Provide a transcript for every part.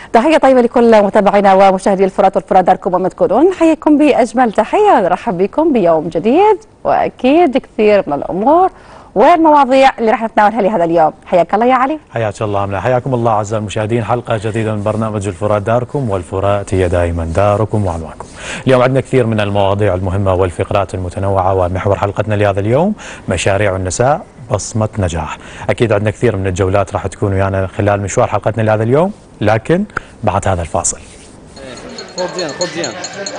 تحية طيبة لكل متابعينا ومشاهدي الفرات والفرات داركم وما تكونون، نحييكم بأجمل تحية، نرحب بكم بيوم جديد وأكيد كثير من الأمور والمواضيع اللي راح نتناولها لهذا اليوم. حياك الله يا علي. حياك الله عمنا، حياكم الله أعزائي المشاهدين، حلقة جديدة من برنامج الفرات داركم، والفرات هي دائما داركم وعنوانكم. اليوم عندنا كثير من المواضيع المهمة والفقرات المتنوعة، ومحور حلقتنا لهذا اليوم مشاريع النساء بصمة نجاح. أكيد عندنا كثير من الجولات راح تكون ويانا خلال مشوار حلقتنا لهذا اليوم، لكن بعد هذا الفاصل. خذ زين.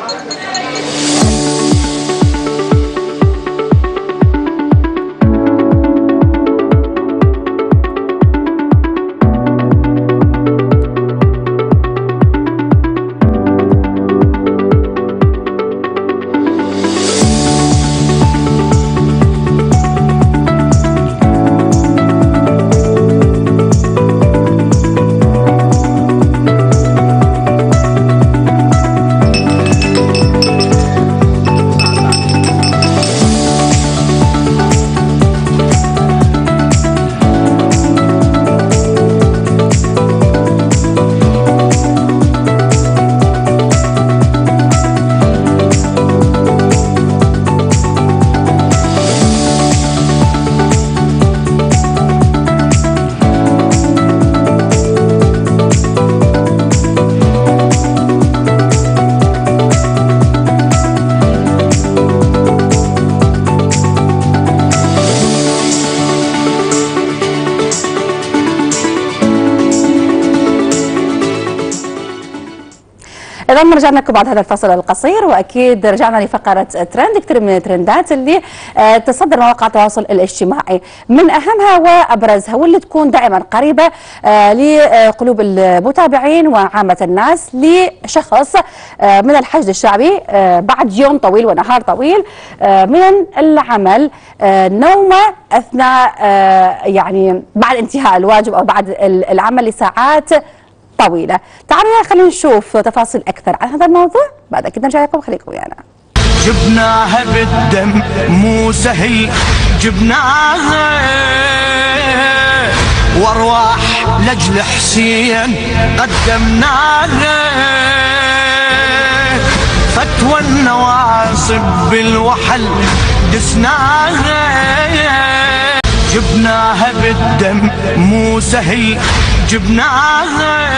إذا رجعنا لكم بعد هذا الفصل القصير، وأكيد رجعنا لفقرة ترند، كثير من الترندات اللي تصدر مواقع التواصل الاجتماعي، من أهمها وأبرزها واللي تكون دائما قريبة لقلوب المتابعين وعامة الناس، لشخص من الحشد الشعبي بعد يوم طويل ونهار طويل من العمل، نومه أثناء يعني بعد انتهاء الواجب أو بعد العمل لساعات طويلة. تعالوا خلينا نشوف تفاصيل أكثر عن هذا الموضوع، بعد كده نرجع لكم، خليكم ويانا. جبناها بالدم مو سهل، جبناها وارواح لجل حسين قدمناها، فتوى النواصب بالوحل دسناها، جبناها بالدم مو سهل، جبناها.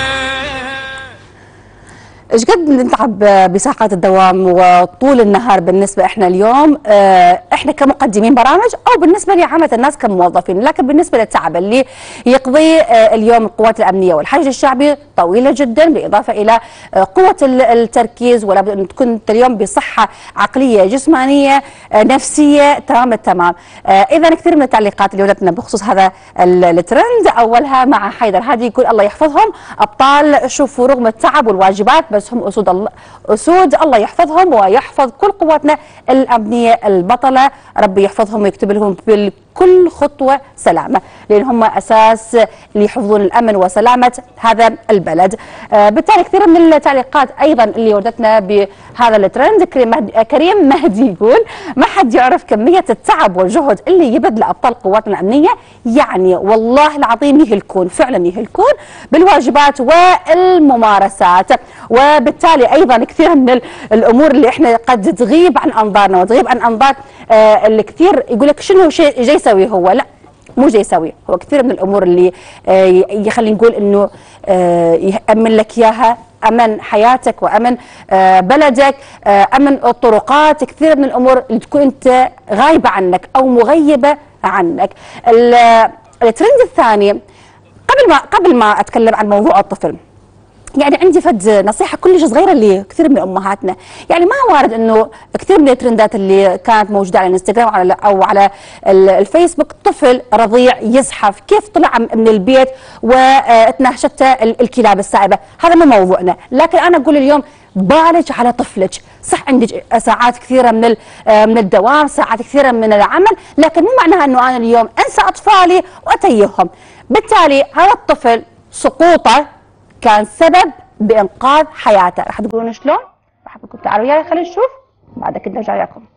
ايش قد نتعب بساعات الدوام وطول النهار بالنسبه احنا اليوم، احنا كمقدمين برامج او بالنسبه لعامه الناس كموظفين، لكن بالنسبه للتعب اللي يقضيه اليوم القوات الامنيه والحشد الشعبي طويله جدا، بالاضافه الى قوه التركيز، ولا بد ان تكون اليوم بصحه عقليه جسمانيه نفسيه تمام التمام. اذا كثير من التعليقات اللي وردتنا بخصوص هذا الترند، اولها مع حيدر هادي يقول الله يحفظهم ابطال، شوفوا رغم التعب والواجبات بس هم أسود الله يحفظهم ويحفظ كل قواتنا الأمنية البطلة، ربي يحفظهم ويكتب لهم بالكل خطوة سلامة، لأن هم أساس اللي يحفظون الأمن وسلامة هذا البلد. بالتالي كثير من التعليقات أيضا اللي وردتنا بهذا الترند. كريم مهدي يقول ما حد يعرف كمية التعب والجهد اللي يبذله أبطال قواتنا الأمنية، يعني والله العظيم يهلكون، فعلا يهلكون بالواجبات والممارسات، وبالتالي ايضا كثير من الامور اللي احنا قد تغيب عن انظارنا وتغيب عن انظار اللي كثير يقول لك شنو شيء جاي يسوي، هو لا مو جاي يسوي، هو كثير من الامور اللي يخلي نقول انه يامن لك اياها، امن حياتك وامن بلدك، امن الطرقات، كثير من الامور اللي تكون انت غايبه عنك او مغيبه عنك. الترند الثاني، قبل ما اتكلم عن موضوع الطفل، يعني عندي فد نصيحه كلش صغيره لكثير من امهاتنا، يعني ما وارد انه كثير من الترندات اللي كانت موجوده على الانستغرام او على الفيسبوك، طفل رضيع يزحف، كيف طلع من البيت وتنهشته الكلاب السائبه، هذا مو موضوعنا، لكن انا اقول اليوم بالج على طفلك، صح عندك ساعات كثيره من الدوام، ساعات كثيره من العمل، لكن مو معناها انه انا اليوم انسى اطفالي واتيههم. بالتالي هذا الطفل سقوطه كان سبب بإنقاذ حياته. راح تقولون شلون؟ راح أقول لكم تعالوا وياي خلينا نشوف، بعد كده نرجع لكم.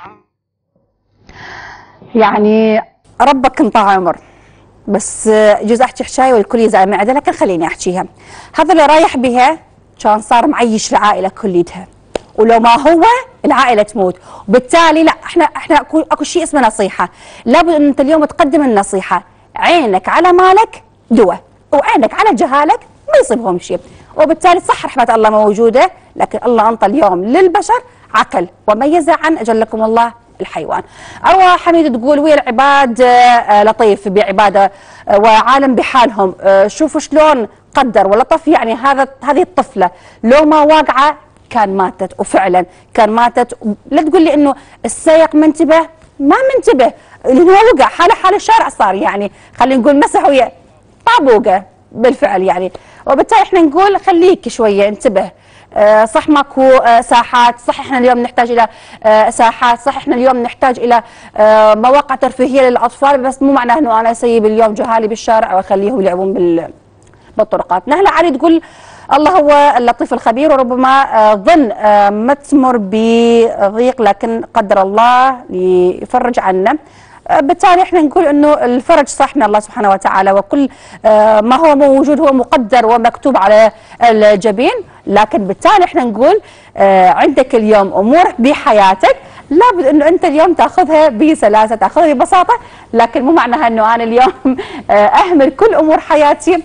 يعني ربك انطى عمر، بس يجوز احكي حكايه والكل يزعل معده، لكن خليني احكيها. هذا اللي رايح بها كان صار معيش العائله كليتها، ولو ما هو العائله تموت، وبالتالي لا احنا اكو شيء اسمه نصيحه، لابد ان انت اليوم تقدم النصيحه، عينك على مالك دواء، وعينك على جهالك ما يصيبهم شيء، وبالتالي صح رحمه الله موجوده، لكن الله انطى اليوم للبشر عقل وميز عن اجلكم الله الحيوان. أروى حميد تقول ويا العباد لطيف بعباده وعالم بحالهم، شوفوا شلون قدر ولطف، يعني هذه الطفله لو ما واقعه كان ماتت، وفعلا كان ماتت. لا تقول لي انه السائق منتبه، ما منتبه لانه وقع حال الشارع صار، يعني خلينا نقول مسح ويا طابوقه بالفعل يعني. وبالتالي احنا نقول خليك شويه انتبه. صح ماكو ساحات، صح احنا اليوم نحتاج الى ساحات، صح احنا اليوم نحتاج الى مواقع ترفيهيه للاطفال، بس مو معناه انه انا اسيب اليوم جهالي بالشارع واخليهم يلعبون بالطرقات. نهله علي تقول الله هو اللطيف الخبير، وربما ظن ما تمر بضيق لكن قدر الله يفرج عنا. بالتالي احنا نقول انه الفرج صح من الله سبحانه وتعالى، وكل ما هو موجود هو مقدر ومكتوب على الجبين، لكن بالتالي احنا نقول عندك اليوم امور بحياتك لابد انه انت اليوم تاخذها بسلاسه، تاخذها ببساطه، لكن مو معناها انه انا اليوم اهمل كل امور حياتي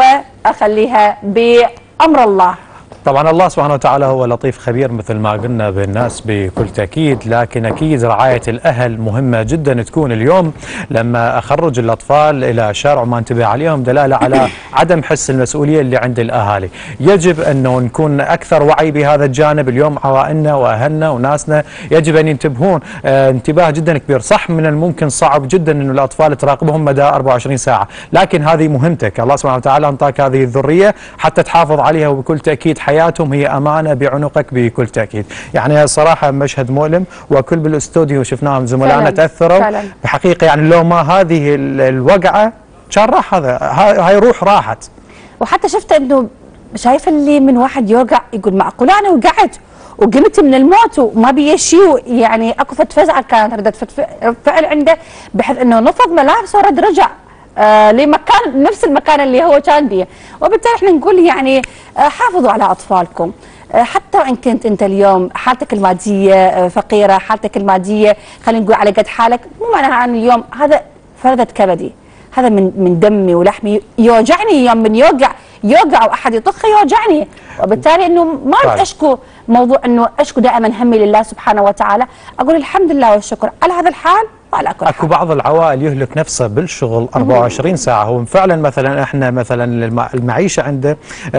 واخليها بامر الله. طبعا الله سبحانه وتعالى هو لطيف خبير مثل ما قلنا بالناس بكل تأكيد، لكن أكيد رعاية الأهل مهمة جدا تكون اليوم. لما أخرج الأطفال إلى الشارع وما انتبه عليهم دلالة على عدم حس المسؤولية اللي عند الأهالي. يجب أنه نكون أكثر وعي بهذا الجانب. اليوم عوائلنا وأهلنا وناسنا يجب أن ينتبهون انتباه جدا كبير. صح من الممكن صعب جدا أنه الأطفال تراقبهم مدى 24 ساعة، لكن هذه مهمتك. الله سبحانه وتعالى أنطاك هذه الذرية حتى تحافظ عليها، وبكل تأكيد حياتهم هي أمانة بعنقك بكل تأكيد. يعني صراحة مشهد مؤلم، وكل بالاستوديو شفناهم زملائنا تأثروا بحقيقة. يعني لو ما هذه الوقعة كان راح هاي روح راحت. وحتى شفت انه شايف اللي من واحد يوقع يقول معقول انا وقعت وقمت من الموت وما بي شيء، يعني اكو فزعه كانت ردة فعل عنده، بحيث انه نفض ملابسه ورد رجع لمكان نفس المكان اللي هو كان فيه. وبالتالي احنا نقول يعني حافظوا على اطفالكم، حتى وان كنت انت اليوم حالتك الماديه فقيره، حالتك الماديه خلينا نقول على قد حالك، مو معناها ان اليوم هذا فرده كبدي، هذا من دمي ولحمي يوجعني يوم من يوقع واحد يطخ يوجعني. وبالتالي انه ما اشكو موضوع انه اشكو دائما همي لله سبحانه وتعالى، اقول الحمد لله والشكر على هذا الحال. اكو بعض العوائل يهلك نفسه بالشغل 24 ساعه، هو فعلا مثلا احنا مثلا المعيشه عنده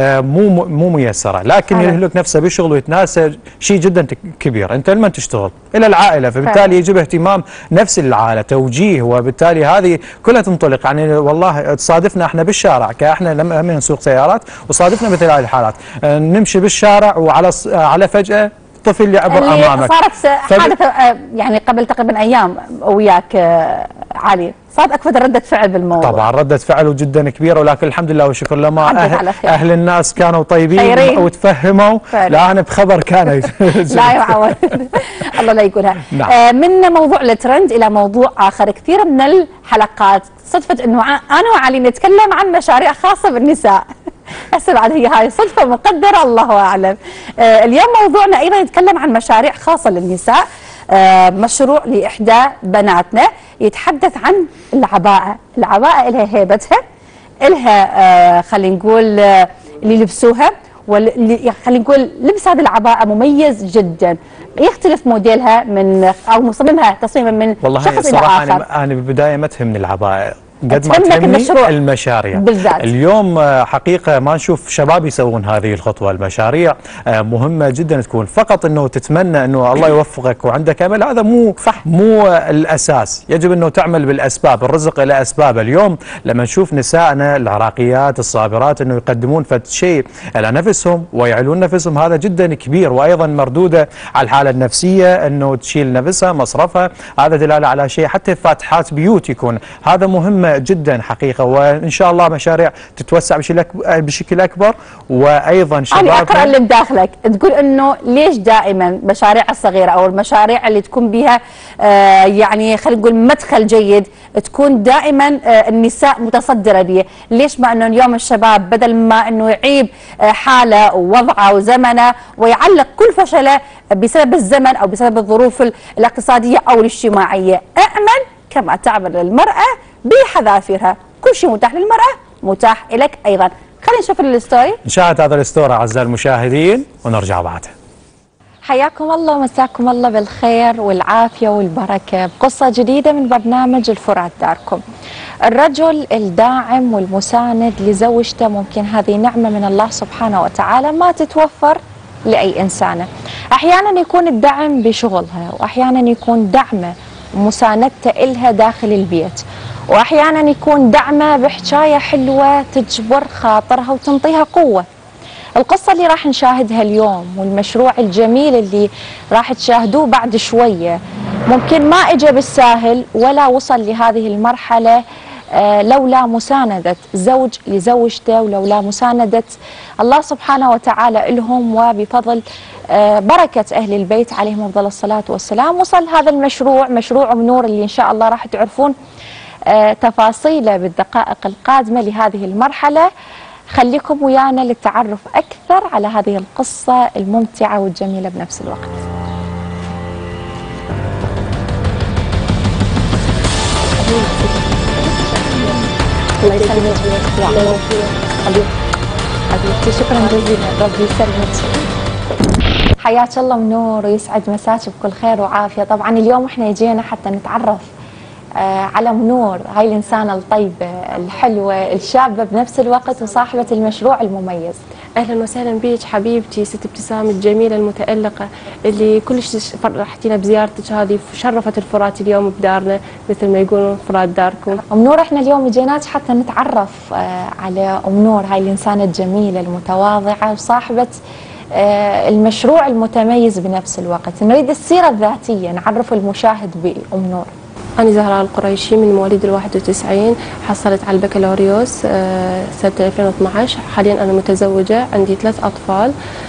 مو ميسره، لكن يهلك نفسه بالشغل ويتناسى شيء جدا كبير. انت لمن تشتغل؟ الى العائله، فبالتالي يجب اهتمام نفسي للعائله، توجيه، وبالتالي هذه كلها تنطلق. يعني والله تصادفنا احنا بالشارع، كاحنا لما نسوق سيارات وصادفنا مثل هذه الحالات، نمشي بالشارع وعلى فجاه طفل يعبر امامك. صارت حادثه يعني قبل تقريبا ايام وياك علي، صارت اكثر ردة فعل بالموضوع. طبعا ردة فعل جدا كبيره، ولكن الحمد لله والشكر لما اهل الناس كانوا طيبين وتفهموا. لا انا بخبر كان لا يعود الله لا يقولها. نعم. من موضوع الترند الى موضوع اخر، كثير من الحلقات صدفت انه انا وعلي نتكلم عن مشاريع خاصه بالنساء. هسه بعد هاي صدفه مقدره الله اعلم. اليوم موضوعنا ايضا يتكلم عن مشاريع خاصه للنساء. مشروع لاحدى بناتنا يتحدث عن العباءه. العباءه لها هيبتها، لها خلينا نقول اللي يلبسوها، خلينا نقول لبس هذه العباءه مميز جدا، يختلف موديلها من او مصممها تصميما من شخص الى اخر. والله انا بالبدايه ما تهمني العباءه قد ما تهمني المشاريع بالذات. اليوم حقيقة ما نشوف شباب يسوون هذه الخطوة. المشاريع مهمة جدا تكون، فقط انه تتمنى انه الله يوفقك وعندك امل، هذا مو الاساس. يجب انه تعمل بالاسباب، الرزق له اسباب. اليوم لما نشوف نسائنا العراقيات الصابرات انه يقدمون شيء على نفسهم ويعلون نفسهم، هذا جدا كبير، وايضا مردودة على الحالة النفسية انه تشيل نفسها مصرفها، هذا دلالة على شيء. حتى فاتحات بيوت يكون، هذا مهمة مهمة جدا حقيقة، وإن شاء الله مشاريع تتوسع بشكل أكبر. وأيضا شباب أنا أقرأ اللي بداخلك تقول إنه ليش دائما مشاريع الصغيرة أو المشاريع اللي تكون بها يعني خلينا نقول مدخل جيد تكون دائما النساء متصدرة به؟ ليش ما إنه اليوم الشباب بدل ما إنه يعيب حاله ووضعه وزمنه ويعلق كل فشله بسبب الزمن أو بسبب الظروف الاقتصادية أو الاجتماعية، اعمل كما تعمل المرأة بحذافيرها، كل شيء متاح للمرأة متاح لك أيضا. خلينا نشوف الستوري، نشاهد هذا الستوري أعزائي المشاهدين ونرجع بعدها. حياكم الله ومساكم الله بالخير والعافية والبركة بقصة جديدة من برنامج الفرات داركم. الرجل الداعم والمساند لزوجته ممكن هذه نعمة من الله سبحانه وتعالى ما تتوفر لأي إنسانة. أحيانا يكون الدعم بشغلها، وأحيانا يكون دعمه ومساندته إلها داخل البيت، وأحيانا يكون دعمه بحكاية حلوة تجبر خاطرها وتنطيها قوة. القصة اللي راح نشاهدها اليوم والمشروع الجميل اللي راح تشاهدوه بعد شوية ممكن ما اجى بالساهل ولا وصل لهذه المرحلة لولا مساندة زوج لزوجته، ولولا مساندة الله سبحانه وتعالى لهم، وبفضل بركة أهل البيت عليهم أفضل الصلاة والسلام وصل هذا المشروع، مشروع أم نور، اللي إن شاء الله راح تعرفون تفاصيله بالدقائق القادمة لهذه المرحلة. خليكم ويانا للتعرف أكثر على هذه القصة الممتعة والجميلة بنفس الوقت. الله يسلمك حبيبتي، شكرا جزيلا، ربي يسلمك. حياك الله ام نور ويسعد مساك بكل خير وعافيه. طبعا اليوم احنا جينا حتى نتعرف على ام نور، هاي الانسانه الطيبه الحلوه الشابه بنفس الوقت وصاحبه المشروع المميز. اهلا وسهلا بيك حبيبتي ست ابتسام الجميله المتالقه اللي كلش فرحتينا بزيارتك هذه، شرفت الفرات اليوم بدارنا مثل ما يقولون فرات داركم. ام نور احنا اليوم جيناك حتى نتعرف على ام نور، هاي الانسانه الجميله المتواضعه وصاحبه المشروع المتميز بنفس الوقت. نريد السيره الذاتيه، نعرف المشاهد بام نور. أنا زهراء القريشي من مواليد ال91، حصلت على البكالوريوس سنة 2012. حاليا أنا متزوجة عندي 3 أطفال.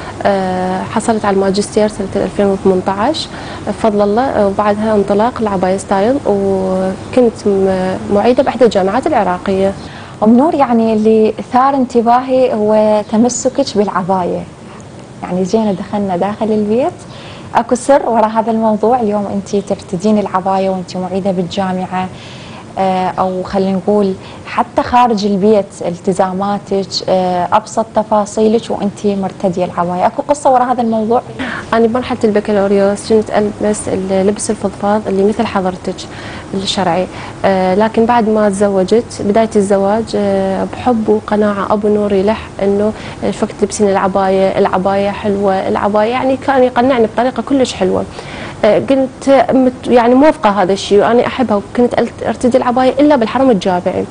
حصلت على الماجستير سنة 2018 بفضل الله، وبعدها انطلاق العباية ستايل، وكنت معيدة بإحدى الجامعات العراقية. أم نور، يعني اللي ثار انتباهي هو تمسكك بالعباية، يعني جينا دخلنا داخل البيت اكو سر وراء هذا الموضوع. اليوم انت ترتدين العبايه وانت معيده بالجامعه، او خلينا نقول حتى خارج البيت التزاماتك، ابسط تفاصيلك وانت مرتديه العبايه، اكو قصه وراء هذا الموضوع؟ انا بمرحله البكالوريوس كنت البس اللبس الفضفاض اللي مثل حضرتك الشرعي، لكن بعد ما تزوجت بدايه الزواج بحب وقناعه ابو نور يلح انه شو وقت تلبسين العبايه، العبايه حلوه، العبايه يعني كان يقنعني بطريقه كلش حلوه. كنت يعني موافقه هذا الشيء وانا احبها، وكنت ارتدي العبايه الا بالحرم الجامعي،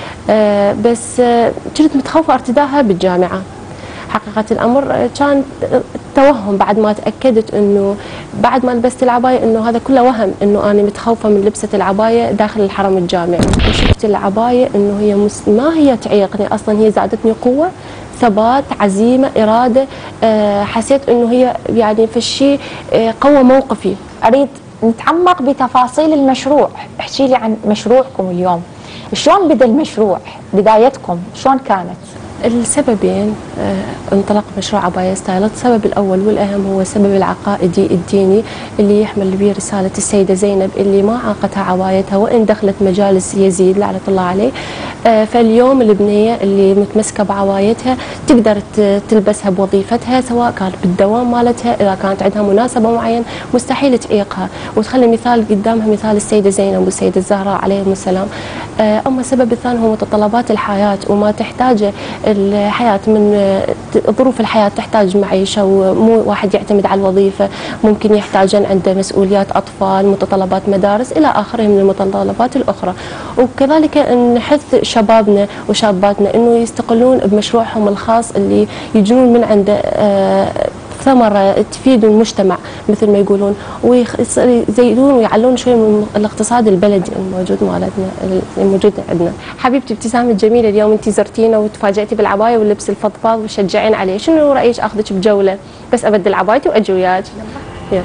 بس كنت متخوفه ارتداها بالجامعه. حقيقه الامر كان توهم بعد ما تاكدت انه بعد ما لبست العبايه انه هذا كله وهم، انه انا متخوفه من لبسه العبايه داخل الحرم الجامعي. وشفت العبايه انه هي ما هي تعيقني اصلا، هي زادتني قوه، ثبات، عزيمه، اراده. حسيت انه هي يعني في الشيء قوى موقفي. اريد نتعمق بتفاصيل المشروع، احكي لي عن مشروعكم اليوم. شلون بدا المشروع؟ بدايتكم شلون كانت؟ السببين انطلاق مشروع عباية ستايلت. السبب الأول والأهم هو السبب العقائدي الديني اللي يحمل به رسالة السيدة زينب اللي ما عاقتها عبايتها وإن دخلت مجالس يزيد لعنة الله عليه. فاليوم البنية اللي متمسكة بعبايتها تقدر تلبسها بوظيفتها، سواء كانت بالدوام مالتها، إذا كانت عندها مناسبة معين مستحيل تعيقها، وتخلي مثال قدامها مثال السيدة زينب والسيدة الزهراء عليهم السلام. أما السبب الثاني هو متطلبات الحياة وما تحتاجه الحياة من ظروف الحياة. تحتاج معيشة، ومو واحد يعتمد على الوظيفة، ممكن يحتاجن عنده مسؤوليات أطفال، متطلبات مدارس إلى آخره من المتطلبات الأخرى. وكذلك نحث شبابنا وشاباتنا إنه يستقلون بمشروعهم الخاص اللي يجون من عنده ثمرة تفيد المجتمع مثل ما يقولون، ويزيدون ويعلون شوي من الاقتصاد البلدي الموجود مالتنا الموجود عندنا. حبيبتي ابتسام الجميلة، اليوم انت زرتينا وتفاجأتي بالعباية واللبس الفضفاض وشجعين عليه، شنو رأيك اخذك بجولة بس ابدل عبايتي واجي وياك؟ يلا.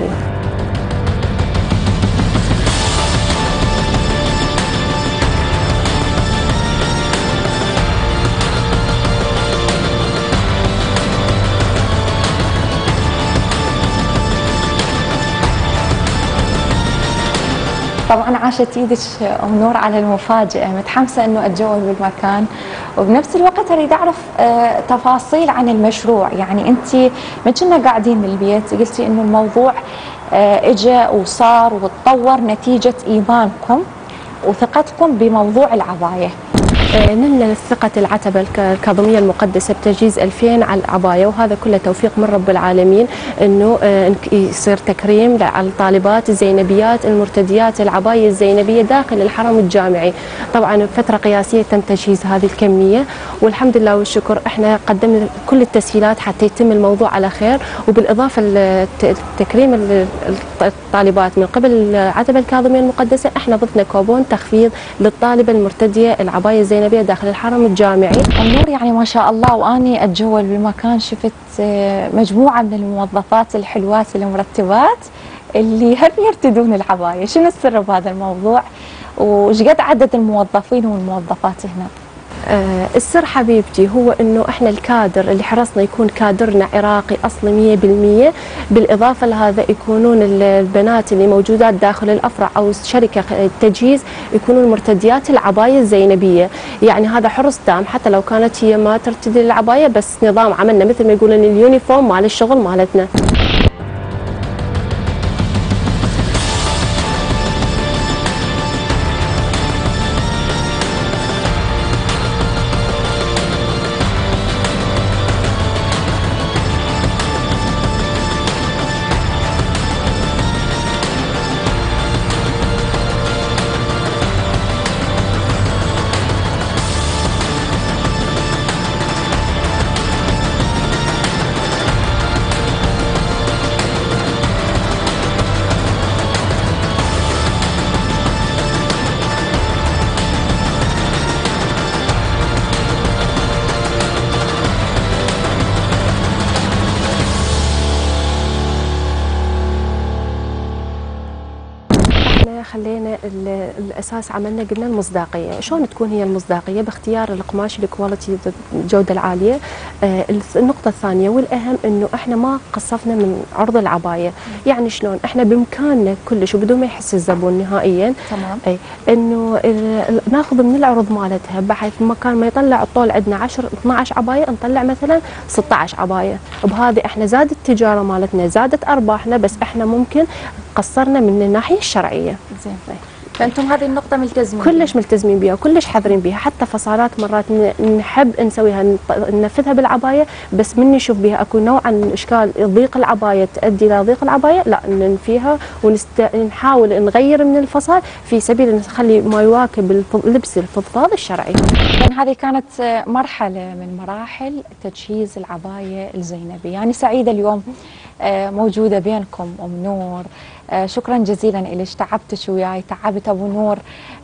طبعا عاشت ايدك ام نور على المفاجاه، متحمسه انه اتجول بالمكان، وبنفس الوقت اريد اعرف تفاصيل عن المشروع. يعني انت ما كنا قاعدين بالبيت، قلتي انه الموضوع اجى وصار وتطور نتيجه ايمانكم وثقتكم بموضوع العبايه. نلنا ثقة العتبة الكاظمية المقدسة بتجهيز 2000 على العباية، وهذا كله توفيق من رب العالمين، انه يصير تكريم على الطالبات الزينبيات المرتديات العباية الزينبية داخل الحرم الجامعي. طبعا فترة قياسية تم تجهيز هذه الكمية، والحمد لله والشكر احنا قدمنا كل التسهيلات حتى يتم الموضوع على خير، وبالإضافة لتكريم الطالبات من قبل العتبة الكاظمية المقدسة احنا ضفنا كوبون تخفيض للطالبة المرتدية العباية الزينبية داخل الحرم الجامعي. النور يعني ما شاء الله، واني اتجول بالمكان شفت مجموعه من الموظفات الحلوات المرتبات اللي هم يرتدون العبايه. شنو السر بهذا الموضوع؟ وش قد عدد الموظفين والموظفات هنا؟ السر حبيبتي هو انه احنا الكادر اللي حرصنا يكون كادرنا عراقي اصلي 100%، بالاضافه لهذا يكونون البنات اللي موجودات داخل الافرع او شركه التجهيز يكونون مرتديات العبايه الزينبيه. يعني هذا حرص تام، حتى لو كانت هي ما ترتدي العبايه بس نظام عملنا مثل ما يقولون اليونيفورم مال الشغل مالتنا. خلينا الاساس عملنا قلنا المصداقيه. شلون تكون هي المصداقيه؟ باختيار القماش الكواليتي الجوده العاليه. النقطه الثانيه والاهم انه احنا ما قصفنا من عرض العبايه. يعني شلون احنا بامكاننا كلش وبدون ما يحس الزبون نهائيا تمام اي انه ناخذ من العروض مالتها، بحيث مكان ما يطلع الطول عندنا 10 12 عبايه نطلع مثلا 16 عبايه. بهذه احنا زادت التجاره مالتنا، زادت ارباحنا، بس احنا ممكن قصرنا من الناحيه الشرعيه. زين، فانتم هذه النقطه ملتزمين كلش ملتزمين بها وكلش حذرين بها. حتى فصالات مرات نحب نسويها ننفذها بالعبايه، بس من نشوف بها اكو نوع من اشكال ضيق العبايه تؤدي الى ضيق العبايه لا ننفيها ونحاول نغير من الفصال في سبيل ان نخلي ما يواكب لبس الفضفاض الشرعي. يعني هذه كانت مرحله من مراحل تجهيز العبايه الزينبي. يعني سعيده اليوم موجوده بينكم ام نور. شكرا جزيلا لك، تعبتش وياي، تعبت ابو نور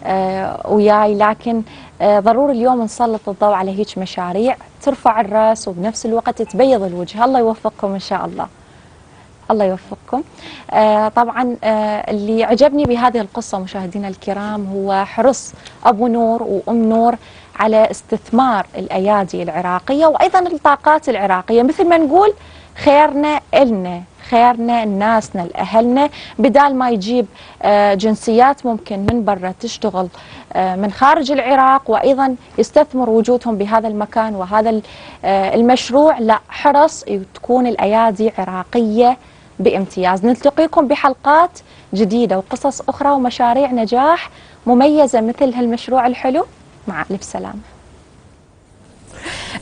وياي، لكن ضروري اليوم نسلط الضوء على هيك مشاريع ترفع الراس وبنفس الوقت تبيض الوجه. الله يوفقكم ان شاء الله. الله يوفقكم. طبعا اللي عجبني بهذه القصه مشاهدينا الكرام هو حرص ابو نور وام نور على استثمار الايادي العراقيه وايضا الطاقات العراقيه. مثل ما نقول خيرنا إلنا، خيرنا لناسنا لأهلنا، بدال ما يجيب جنسيات ممكن من برا تشتغل من خارج العراق وأيضا يستثمر وجودهم بهذا المكان وهذا المشروع. لا، حرص تكون الأيادي عراقية بامتياز. نلتقيكم بحلقات جديدة وقصص أخرى ومشاريع نجاح مميزة مثل هالمشروع الحلو. مع ألف سلامة.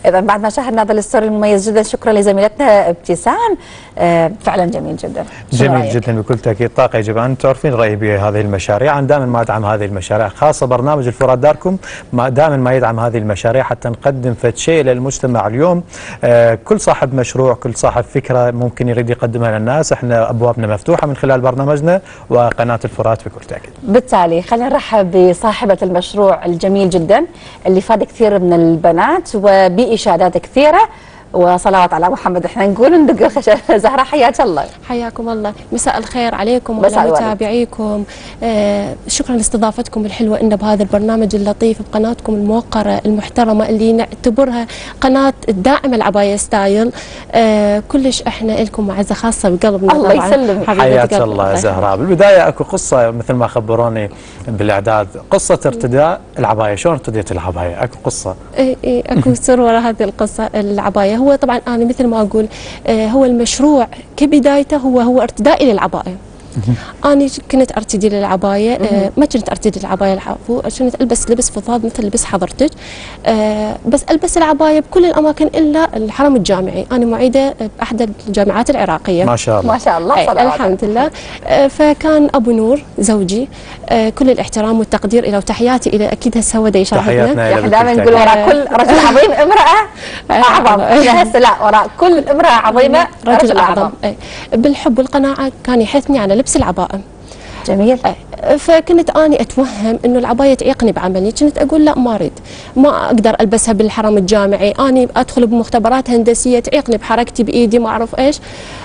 اذا بعد ما شاهدنا هذا الستوري المميز جدا، شكرا لزميلتنا ابتسام. فعلا جميل جدا. جميل جدا بكل تاكيد. طاقه يجب ان تعرفين رايي بهذه المشاريع. انا دائما ما ادعم هذه المشاريع، خاصه برنامج الفرات داركم دائما ما يدعم هذه المشاريع حتى نقدم فد شيء للمجتمع. اليوم كل صاحب مشروع، كل صاحب فكره ممكن يريد يقدمها للناس، احنا ابوابنا مفتوحه من خلال برنامجنا وقناه الفرات بكل تاكيد. بالتالي خلينا نرحب بصاحبه المشروع الجميل جدا اللي فاد كثير من البنات وبإشادات كثيره، وصلوات على محمد. احنا نقول ندق الخشب. زهراء حياك الله. حياكم الله، مساء الخير عليكم مساء وعلى الورد. متابعيكم. شكرا لاستضافتكم الحلوه لنا بهذا البرنامج اللطيف بقناتكم الموقره المحترمه اللي نعتبرها قناه الداعمه العبايه ستايل. كلش احنا لكم معزه خاصه بقلبنا. الله طبعاً. يسلمك. حبيبة حياك قلبي. الله زهراء. بالبدايه اكو قصه مثل ما خبروني بالاعداد، قصه ارتداء العبايه، شلون ارتديت العبايه؟ اكو قصه؟ اي اكو سر وراء هذه القصه. العبايه هو طبعا انا مثل ما اقول هو المشروع كبدايته هو ارتدائي للعبايه. أنا كنت أرتدي للعباية، ما كنت أرتدي للعباية العفو، كنت ألبس لبس فضفاض مثل لبس حضرتك، بس ألبس العباية بكل الأماكن إلا الحرم الجامعي. أنا معيدة بأحد الجامعات العراقية. ما شاء الله. ما شاء الله. الحمد لله. فكان أبو نور زوجي، كل الاحترام والتقدير إلى وتحياتي إلى أكيد هسه هو يشاهدنا. تحياتنا يا إلى دائما بكل نقول وراء كل رجل عظيم امرأة أعظم. يا هسه لا، وراء كل امرأة عظيمة رجل أعظم. بالحب والقناعة كان يحثني على لبس العباءة. جميل. فكنت اني اتوهم انه العبايه تعيقني بعملي، كنت اقول لا ما اريد، ما اقدر البسها بالحرم الجامعي، اني ادخل بمختبرات هندسيه تعيقني بحركتي بايدي ما اعرف ايش.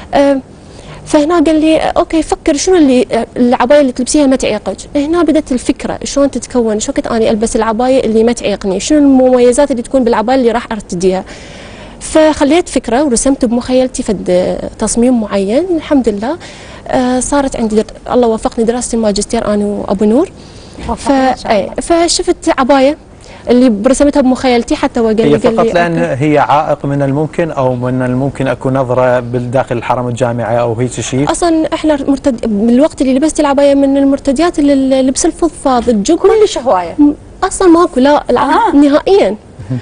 فهنا قال لي اوكي فكر شنو اللي العبايه اللي تلبسيها ما تعيقك. هنا بدت الفكره شلون تتكون، شو كنت اني البس العبايه اللي ما تعيقني، شنو المميزات اللي تكون بالعبايه اللي راح ارتديها. فخليت فكره ورسمت بمخيلتي فد تصميم معين. الحمد لله صارت عندي الله وفقني دراسه الماجستير انا وابو نور. فشفت عبايه اللي برسمتها بمخيلتي، حتى وقال لي هي فقط لان هي عائق من الممكن او من الممكن اكو نظره بالداخل الحرم الجامعي او هيك شيء. اصلا احنا بالوقت اللي لبست العبايه من المرتديات اللي لبس الفضفاض الجبه كلش هوايه اصلا ماكو لا نهائيا،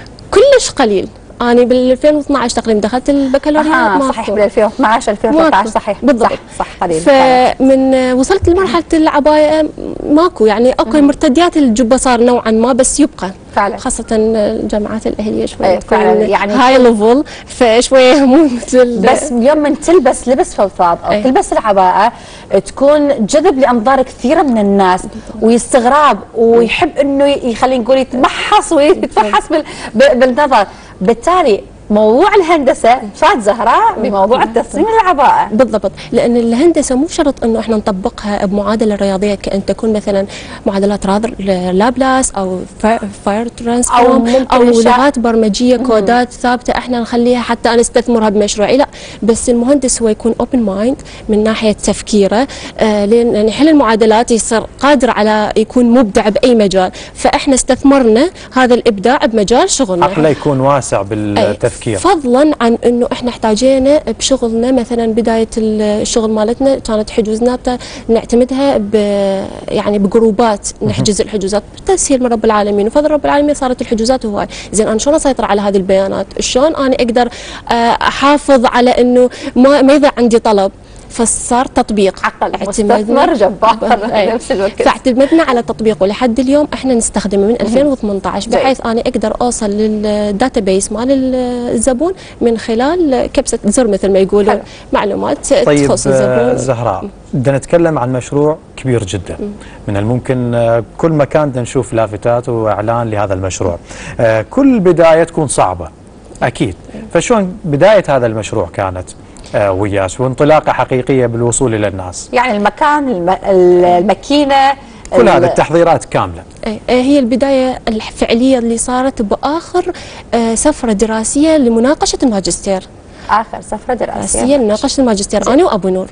كلش قليل. أنا بال 2012 تقريبا دخلت البكالوريا. صحيح بال 2012 2013 صحيح بالضبط. صح قليل. فمن وصلت لمرحلة العباية ماكو، يعني اوكي مرتديات الجبة صار نوعا ما بس يبقى فعلا، خاصة الجامعات الأهلية شوي فعلا يعني هاي ليفل، فشوية يهمون مثل بس يوم من تلبس لبس فضفاض او تلبس العباءة تكون جذب لأنظار كثيرة من الناس ويستغرب ويحب انه خلينا نقول يتمحص ويتفحص بالنظر. بالتالي موضوع الهندسه فات زهراء بموضوع التصميم العباءه. بالضبط، لان الهندسه مو شرط انه احنا نطبقها بمعادله رياضيه كأن تكون مثلا معادلات لابلاس او فاير ترانسفورم او لغات برمجيه كودات ثابته احنا نخليها حتى نستثمرها بمشروعي. لا، بس المهندس هو يكون اوبن مايند من ناحيه تفكيره، لان يحل المعادلات يصير قادر على يكون مبدع باي مجال. فاحنا استثمرنا هذا الابداع بمجال شغلنا، عقله يكون واسع بالتفكير، فضلا عن انه احنا احتاجينا بشغلنا مثلا بدايه الشغل مالتنا كانت حجوزنا نعتمدها يعني بجروبات، نحجز الحجوزات بتسهيل من رب العالمين وفضل رب العالمين صارت الحجوزات هواي. زين انا شلون اسيطر على هذه البيانات؟ شلون انا اقدر احافظ على انه ما يضيع عندي طلب؟ فصار تطبيق مستثمر جبار بنفس الوقت. فاعتمدنا على التطبيق ولحد اليوم احنا نستخدمه من 2018 بحيث انا اقدر اوصل للداتابيس مال الزبون من خلال كبسه زر مثل ما يقولون، معلومات تخص الزبون. زهراء بدنا نتكلم عن مشروع كبير جدا، من الممكن كل مكان بدنا نشوف لافتات واعلان لهذا المشروع. كل بدايه تكون صعبه اكيد، فشلون بدايه هذا المشروع كانت وياس وانطلاقه حقيقيه بالوصول الى الناس؟ يعني المكان الماكينه كل هذه التحضيرات كامله. هي البدايه الفعليه اللي صارت باخر سفره دراسيه لمناقشه الماجستير. اخر سفره دراسيه لمناقشه الماجستير انا وابو نور.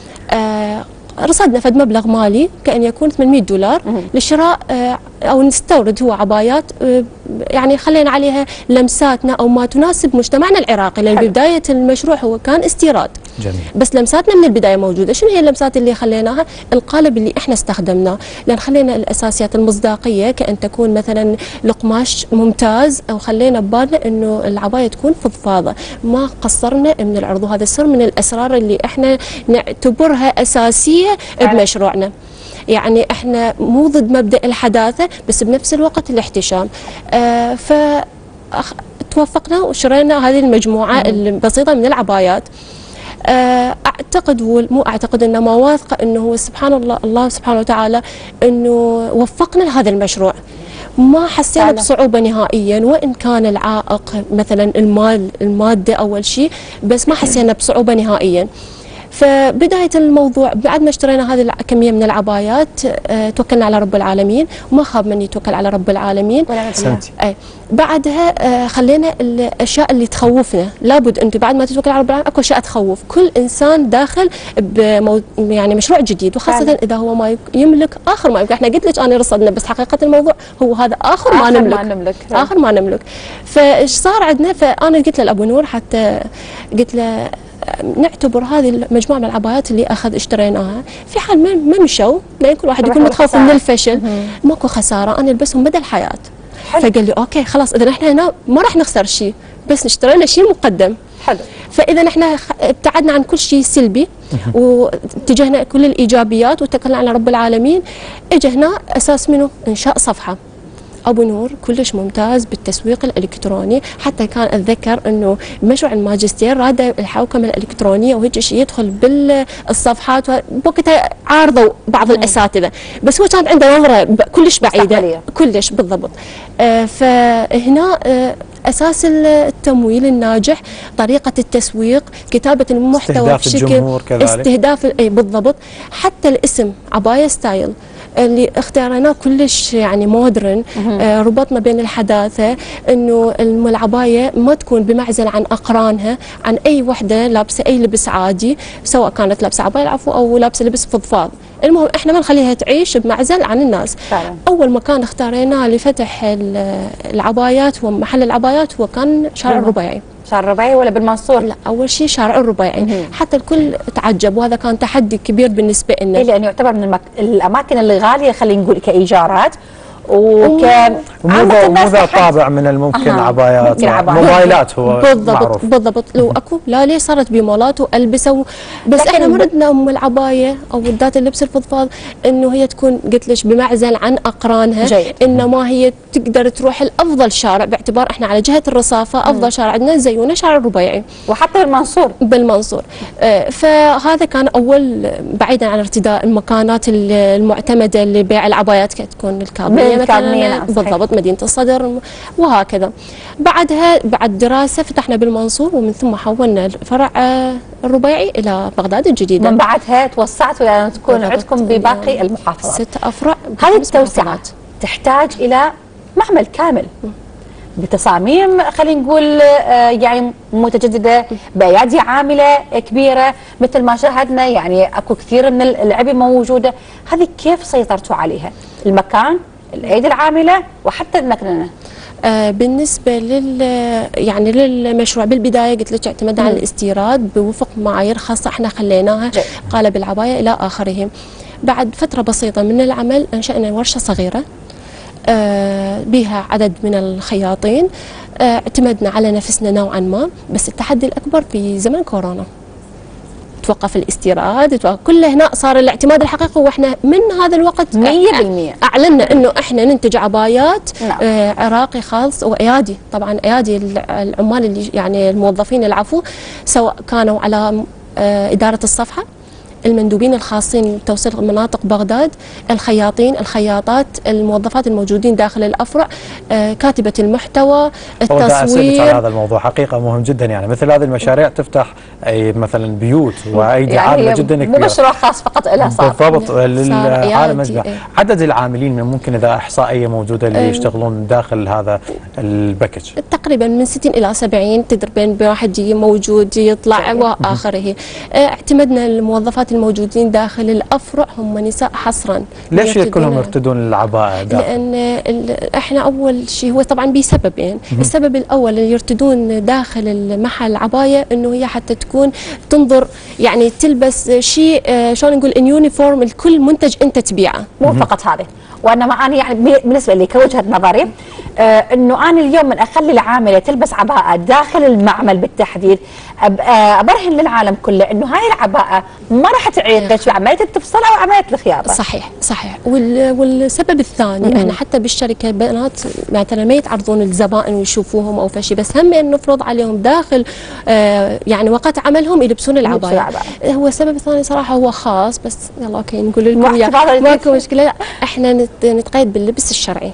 رصدنا فد مبلغ مالي كأن يكون $800 لشراء او نستورد هو عبايات يعني خلينا عليها لمساتنا او ما تناسب مجتمعنا العراقي، لان بدايه المشروع هو كان استيراد. جميل. بس لمساتنا من البدايه موجوده. شنو هي اللمسات اللي خليناها؟ القالب اللي احنا استخدمناه، لان خلينا الاساسيات المصداقيه كان تكون مثلا القماش ممتاز، او خلينا ببالنا انه العبايه تكون فضفاضه، ما قصرنا من العرض، وهذا سر من الاسرار اللي احنا نعتبرها اساسيه بمشروعنا. يعني احنا مو ضد مبدا الحداثه، بس بنفس الوقت الاحتشام. توفقنا وشرينا هذه المجموعه البسيطه من العبايات. اعتقد مو اعتقد انما واثقه انه هو سبحان الله سبحانه وتعالى انه وفقنا لهذا المشروع. ما حسينا بصعوبه نهائيا، وان كان العائق مثلا الماده اول شيء، بس ما حسينا بصعوبه نهائيا. فبداية الموضوع بعد ما اشترينا هذه الكمية من العبايات توكلنا على رب العالمين، وما خاب من يتوكل على رب العالمين. بعدها خلينا الاشياء اللي تخوفنا، لابد انت بعد ما تتوكل على رب العالمين اكو اشياء تخوف كل انسان داخل يعني مشروع جديد، وخاصة اذا هو ما يملك اخر ما يملك. احنا قلت لك انا رصدنا، بس حقيقة الموضوع هو هذا اخر ما نملك. اخر ما نملك. فايش صار عندنا؟ فانا قلت لابو نور، حتى قلت له نعتبر هذه المجموعه من العبايات اللي اشتريناها في حال ما مشوا، لان كل واحد يكون متخوف من الفشل، ماكو خساره، انا البسهم بدل الحياه. فقال لي اوكي خلاص، اذا احنا هنا ما راح نخسر شيء، بس اشترينا شيء مقدم. حلو. فاذا احنا ابتعدنا عن كل شيء سلبي واتجهنا كل الايجابيات وتكلنا على رب العالمين. اجى هنا اساس منه انشاء صفحه. ابو نور كلش ممتاز بالتسويق الالكتروني، حتى كان اتذكر انه بمشروع الماجستير راد الحوكمه الالكترونيه وهيك شيء يدخل بالصفحات، وقتها عارضوا بعض الاساتذه، بس هو كان عنده نظره كلش بعيده. كلش بالضبط. فهنا اساس التمويل الناجح، طريقه التسويق، كتابه المحتوى بشكل استهداف بالضبط. حتى الاسم عبايه ستايل اللي اختارناه كلش يعني مودرن، ربطنا بين الحداثه، انه العبايه ما تكون بمعزل عن اقرانها، عن اي وحده لابسه اي لبس عادي، سواء كانت لابسه عبايه العفو او لابسه لبس فضفاض. المهم احنا ما نخليها تعيش بمعزل عن الناس. فعلا. اول مكان اختاريناه لفتح العبايات ومحل العبايات هو كان شارع الربيعي. شارع الربيعي ولا بالمنصور؟ لا، اول شيء شارع الربيعي. حتى الكل تعجب، وهذا كان تحدي كبير بالنسبه لنا. لانه يعتبر من الاماكن اللي غاليه، خلينا نقول كايجارات ومو ذا طابع من الممكن عبايات موبايلات. هو بالضبط بالضبط. لو اكو لا ليه صارت بمولات والبسه بس احنا ما ردنا العبايه او ذات اللبس الفضفاض انه هي تكون قلت لك بمعزل عن اقرانها. جيد. انما هي تقدر تروح لافضل شارع، باعتبار احنا على جهه الرصافه افضل شارع عندنا زيونه شارع الربيعي، وحتى بالمنصور. فهذا كان اول، بعيدا عن ارتداء المكانات المعتمده لبيع العبايات كتكون الكاظميه مثلا، بالضبط مدينه الصدر وهكذا. بعدها بعد دراسه فتحنا بالمنصور، ومن ثم حولنا الفرع الربيعي الى بغداد الجديده. من بعدها توسعتوا يعني تكون عندكم بباقي المحافظات 6 افرع. هذه التوسعات تحتاج الى معمل كامل بتصاميم خلينا نقول يعني متجدده، بايادي عامله كبيره مثل ما شاهدنا، يعني اكو كثير من العبء موجوده. هذه كيف سيطرتوا عليها؟ المكان، الايدي العامله، وحتى المكننه. بالنسبه يعني للمشروع بالبدايه قلت لك اعتمدنا على الاستيراد بوفق معايير خاصه احنا خليناها قالب العبايه الى اخره. بعد فتره بسيطه من العمل انشانا ورشه صغيره بها عدد من الخياطين. اعتمدنا على نفسنا نوعا ما، بس التحدي الاكبر في زمن كورونا توقف الاستيراد، كل هنا صار الاعتماد الحقيقي، واحنا من هذا الوقت 100% اعلنا انه احنا ننتج عبايات عراقي خالص وايادي. طبعا ايادي العمال اللي يعني الموظفين العفو، سواء كانوا على اداره الصفحه، المندوبين الخاصين بتوصيل مناطق بغداد، الخياطين، الخياطات، الموظفات الموجودين داخل الافرع، كاتبه المحتوى، التصوير. على هذا الموضوع حقيقه مهم جدا، يعني مثل هذه المشاريع تفتح اي مثلا بيوت وايدي يعني عامله جدا كبيره، مو مشروع خاص فقط لها، صار بالضبط للعالم اجمع. عدد العاملين ممكن اذا احصائيه موجوده اللي يشتغلون داخل هذا الباكج؟ تقريبا من 60 الى 70 تدري، بين واحد موجود يطلع واخره. اعتمدنا الموظفات النسوات الموجودين داخل الافرع هم نساء حصرا. ليش كلهم يرتدون العباءة داخل؟ لان احنا اول شيء هو طبعا بسببين. السبب الاول اللي يرتدون داخل المحل عبايه انه هي حتى تكون تنظر يعني تلبس شيء شلون نقول ان يونيفورم لكل منتج انت تبيعه. مو فقط هذه، وانما انا يعني بالنسبه لي كوجهه نظري انه انا اليوم من اخلي العامله تلبس عباءه داخل المعمل بالتحديد، ابرهن للعالم كله انه هاي العباءه ما راح تعيقك في عمليه التفصيل او عمليه الخياطه. صحيح صحيح. والسبب الثاني احنا حتى بالشركه بنات مثلا ما يتعرضون الزبائن ويشوفوهم او فشي، بس هم انه نفرض عليهم داخل يعني وقت عملهم يلبسون العبايه. هو السبب الثاني صراحه هو خاص، بس يلا اوكي نقول لكم ماكو مشكله، احنا نتقيد باللبس الشرعي.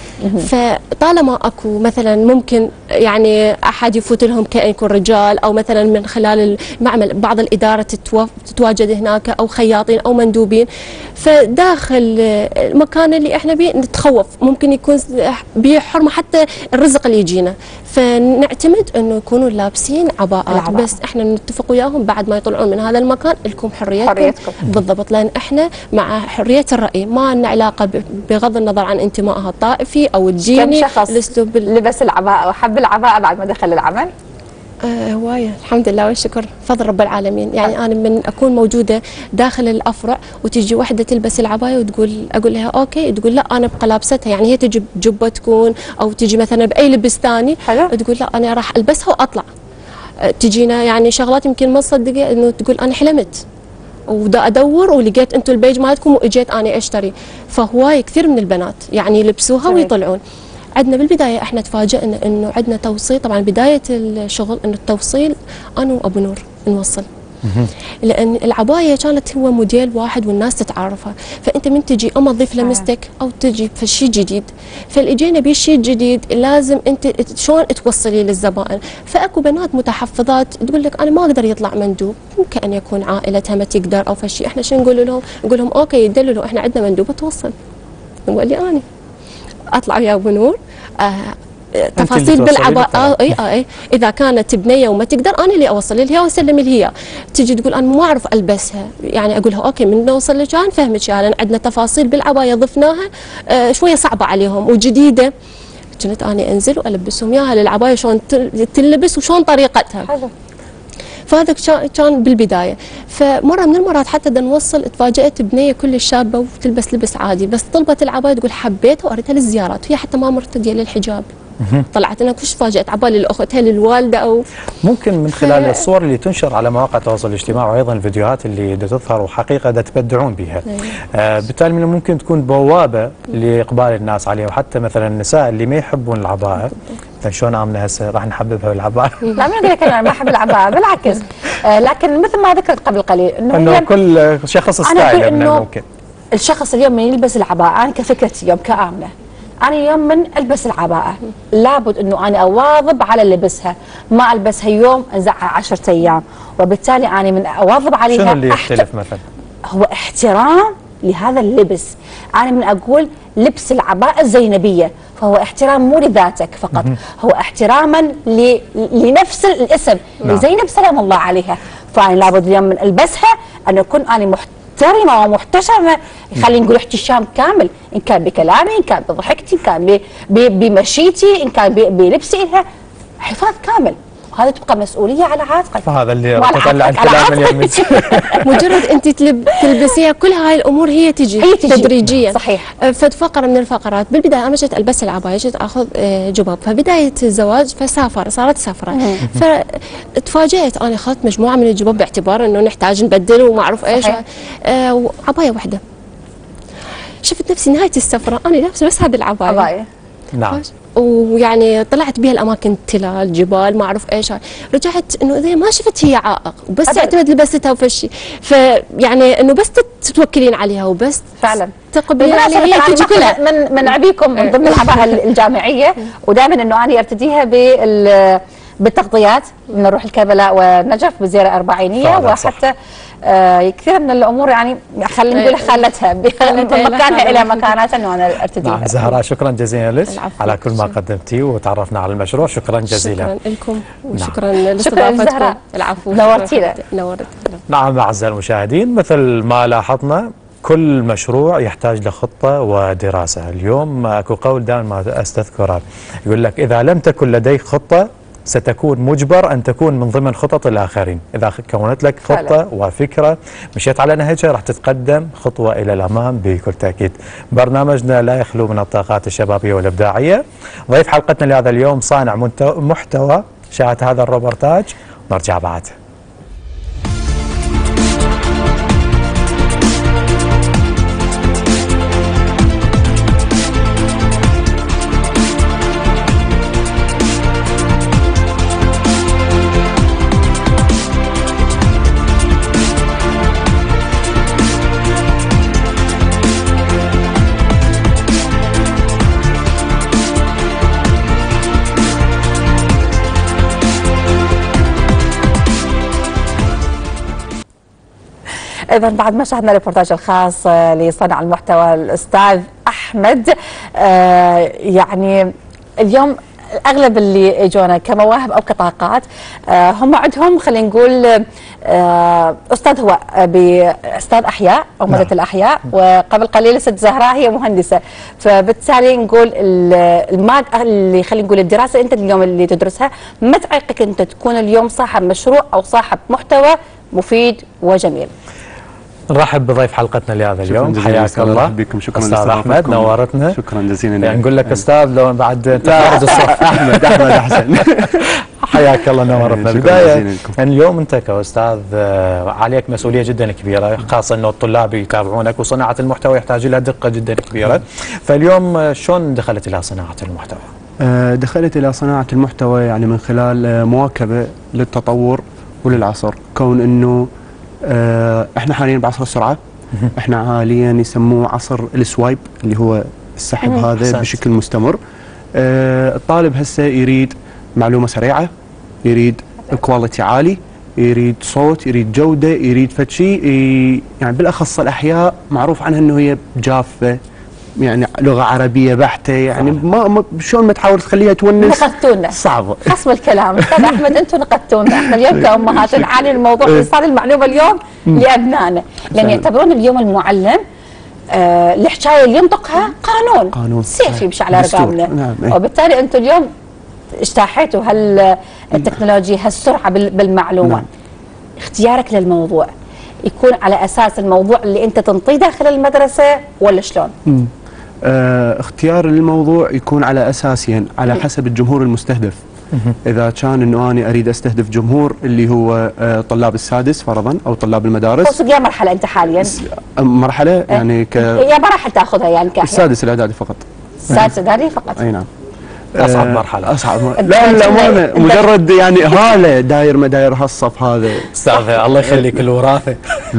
فطالما اكو مثلا ممكن يعني احد يفوت لهم كأن يكون رجال، او مثلا من خلال المعمل بعض الاداره تتواجد هناك او خياطين او مندوبين، فداخل المكان اللي احنا بيه نتخوف ممكن يكون بحرمه حتى الرزق اللي يجينا، فنعتمد انه يكونوا لابسين عباءات. بس احنا نتفق وياهم بعد ما يطلعون من هذا المكان لكم حريتكم بالضبط، لان احنا مع حريه الراي، ما لنا علاقه بغض النظر عن انتمائها الطائفي او الديني. كم شخص الاسلوب لبس العباءه وحب العباءه بعد ما دخل العمل؟ هوايه الحمد لله والشكر، فضل رب العالمين. يعني انا من اكون موجوده داخل الافرع وتجي وحده تلبس العبايه وتقول اقول لها اوكي، تقول لا انا ابقى لابستها، يعني هي تجي بجبه تكون او تجي مثلا باي لبس ثاني، تقول لا انا راح البسها واطلع. تجينا يعني شغلات يمكن ما تصدقي انه تقول انا حلمت ودا ادور ولقيت انتم البيج مالتكم واجيت انا اشتري. فهواي كثير من البنات يعني يلبسوها ويطلعون. عندنا بالبدايه احنا تفاجئنا انه عندنا توصيل، طبعا بدايه الشغل انه التوصيل انا وابو نور نوصل، لان العبايه كانت هو موديل واحد والناس تتعرفها، فانت من تجي اما تضيف لمستك او تجي في شيء جديد، فالاجينا بشيء جديد لازم انت شلون توصلي للزبائن. فاكو بنات متحفظات تقول لك انا ما اقدر يطلع مندوب، ممكن ان يكون عائلتها ما تقدر او فشي، احنا شو نقول لهم؟ نقول لهم اوكي يدللوا احنا عندنا مندوبه توصل. نقول لي انا اطلع ويا ابو نور تفاصيل بالعباءة اي اذا كانت بنيه وما تقدر انا اللي اوصل لها واسلم لها هي. تجي تقول انا ما اعرف البسها، يعني اقول لها اوكي من نوصل لك انا فهمك، لان عندنا تفاصيل بالعبايه ضفناها شويه صعبه عليهم وجديده، كنت انا انزل والبسهم اياها للعبايه شلون تلبس وشلون طريقتها. حلو. فهذا كان بالبدايه. فمره من المرات حتى بدنا نوصل تفاجات بنيه كلش شابه وتلبس لبس عادي، بس طلبت العبايه تقول حبيتها واريدها للزيارات، وهي حتى ما مرتديه للحجاب. طلعت انا كلش تفاجات عبالي لاختها للوالده. او ممكن من خلال الصور اللي تنشر على مواقع التواصل الاجتماعي وايضا الفيديوهات اللي تظهر وحقيقه تبدعون بها. بالتالي من ممكن تكون بوابه لاقبال الناس عليها، وحتى مثلا النساء اللي ما يحبون العباءه فشلون امنه هسه راح نحببها بالعباءه؟ لا ما اقول لك انا ما احب العباءه، بالعكس. لكن مثل ما ذكرت قبل قليل انه كل شخص ستايل ممكن. الشخص اليوم من يلبس العباءه، انا كفكرتي اليوم كآمنة، أنا يوم من ألبس العباءة لابد أنه أنا أواظب على لبسها، ما ألبسها يوم أنزعها 10 أيام، وبالتالي أنا من أواظب عليها. شنو اللي يختلف مثلا؟ هو احترام لهذا اللبس. أنا من أقول لبس العباءة الزينبية فهو احترام مو لذاتك فقط، هو احتراما لنفس الاسم لزينب سلام الله عليها. فأنا لابد اليوم من ألبسها أن أكون أنا محترمة ومحتشمة، خلينا نقول احتشام كامل، إن كان بكلامي، إن كان بضحكتي، إن كان بمشيتي، إن كان بلبسي، لها حفاظ كامل، وهذا تبقى مسؤولية على عاتقك. فهذا اللي تطلع الكلام اليوم. مجرد أنت تلبسيها كل هاي الأمور هي تجي تدريجيا. صحيح. ففقرة من الفقرات بالبداية أنا جيت ألبس العباية، جيت أخذ جباب، فبداية الزواج صارت سفرة، فتفاجأت أنا أخذت مجموعة من الجباب باعتبار إنه نحتاج نبدل وما أعرف إيش، عباية واحدة. شفت نفسي نهاية السفرة أنا لابسة بس هذه العباية. نعم. ويعني طلعت بها الاماكن تلال جبال ما اعرف ايش، رجعت انه اذا ما شفت هي عائق وبس اعتمد لبستها وفشي، فيعني انه بس تتوكلين عليها وبس فعلا تقبلين عليها هي تجي كلها. من عبيكم من ضمن العباءة الجامعيه، ودائما انه انا ارتديها بالتغطيات، بنروح الكربلاء والنجف بزياره 40 وحتى كثير من الامور يعني خلينا نقول خلتها من مكانها الى مكانات انه انا ارتديها. نعم زهراء شكرا جزيلا لك على كل ما قدمتيه وتعرفنا على المشروع. شكرا جزيلا. شكرا لكم وشكرا شكرا لاستضافتكم. زهراء. العفو. نورتينا. نورتنا. نعم أعزائي المشاهدين، مثل ما لاحظنا كل مشروع يحتاج لخطة ودراسة. اليوم اكو قول دائما ما استذكره يقول لك إذا لم تكن لديك خطة ستكون مجبر أن تكون من ضمن خطط الآخرين. إذا كونت لك خطة وفكرة مشيت على نهجها راح تتقدم خطوة إلى الأمام بكل تأكيد. برنامجنا لا يخلو من الطاقات الشبابية والإبداعية. ضيف حلقتنا لهذا اليوم صانع محتوى شاهد هذا الروبورتاج ونرجع بعد. إذا بعد ما شاهدنا الريبورتاج الخاص لصانع المحتوى الأستاذ أحمد، يعني اليوم أغلب اللي اجونا كمواهب أو كطاقات هم عندهم خلينا نقول أستاذ هو بأستاذ أحياء أو مادة الأحياء، وقبل قليل ست زهراء هي مهندسة، فبالتالي نقول المادة اللي خلينا نقول الدراسة أنت اليوم اللي تدرسها ما تعيقك أنت تكون اليوم صاحب مشروع أو صاحب محتوى مفيد وجميل. نرحب بضيف حلقتنا لهذا اليوم. حياك الله. بكم. شكرا استاذ احمد نورتنا. شكرا جزيلا. يعني نقول لك استاذ لو بعد تفارد الصف. احمد احسن. حياك الله نورتنا. بدايه اليوم انت كاستاذ عليك مسؤوليه جدا كبيره، خاصه انه الطلاب يتابعونك وصناعه المحتوى يحتاج الى دقه جدا كبيره. فاليوم شلون دخلت الى صناعه المحتوى؟ دخلت الى صناعه المحتوى يعني من خلال مواكبه للتطور وللعصر، كون انه احنا حاليا بعصر السرعه. احنا حاليا يسموه عصر السوايب اللي هو السحب هذا بشكل مستمر. الطالب هسه يريد معلومه سريعه، يريد كواليتي عالي، يريد صوت، يريد جوده، يريد فد شيء. يعني بالاخص الاحياء معروف عنها انه هي جافه، يعني لغه عربيه بحته، يعني ما شلون ما تحاول تخليها تونس نقدتونا صعبه. حسب الكلام استاذ احمد انتم نقدتونا. احنا اليوم كامهات نعاني الموضوع ايصال المعلومه اليوم لابنائنا، لان يعتبرون اليوم المعلم الحكايه اللي ينطقها قانون سيف يمشي على رقابنا. نعم. وبالتالي انتم اليوم اجتاحيتوا هالتكنولوجيا هالسرعه بالمعلومه. نعم. اختيارك للموضوع يكون على اساس الموضوع اللي انت تنطيه داخل المدرسه ولا شلون؟ اختيار الموضوع يكون على اساسين على حسب الجمهور المستهدف. اذا كان انه انا اريد استهدف جمهور اللي هو طلاب السادس فرضا او طلاب المدارس. تقصد يا مرحله انت حاليا؟ مرحله يعني يا مراحل تاخذها يعني كاحياء؟ السادس الاعدادي فقط. السادس الاعدادي فقط. اي نعم. اصعب مرحله. اصعب لا مجرد يعني هاله داير ما داير هالصف هذا. استاذ الله يخليك الوراثه.